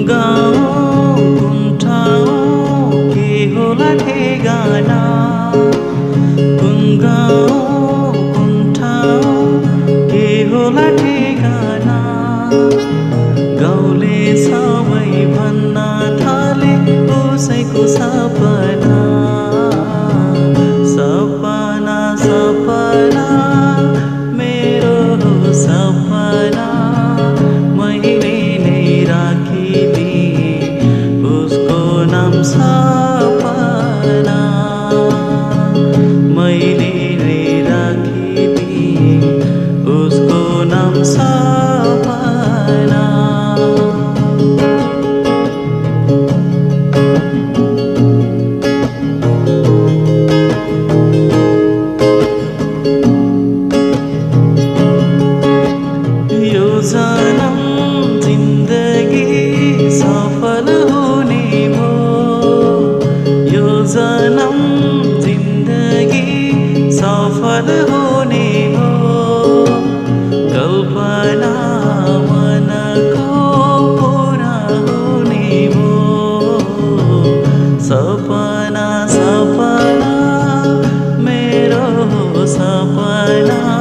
गाउँ कुन ठाउँ के होला ठेगाना, कुन गाउँ कुन ठाउँ के होला ठेगाना। गाउँले सबै भन्न थाले उसैको सपना, सपना सपना मेरो सपना मैले नै राखिदिएँ उसको नाम सपना, मैले नै राखिदिएँ उसको नाम सपना। यो जन्म जिन्दगी सफल हुने भो, यो जन्म जिन्दगी सफल हुने भो। कल्पना मनको पुरा हुने भो, सपना सपना मेरो सपना